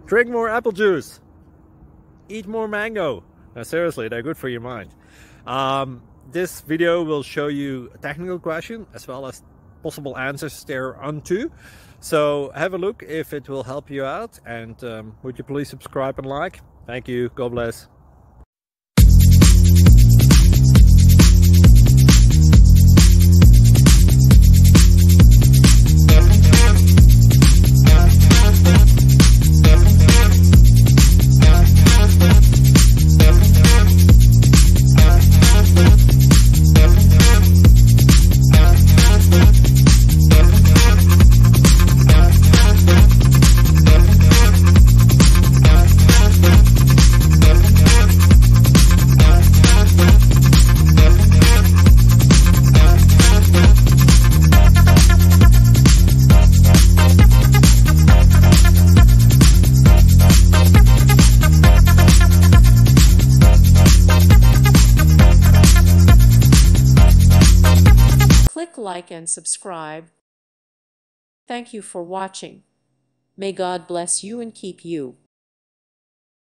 Drink more apple juice. Eat more mango. No, seriously, they're good for your mind. This video will show you a technical question as well as possible answers thereunto. So have a look if it will help you out, and would you please subscribe and like? Thank you. God bless. Click like and subscribe. Thank you for watching. May God bless you and keep you.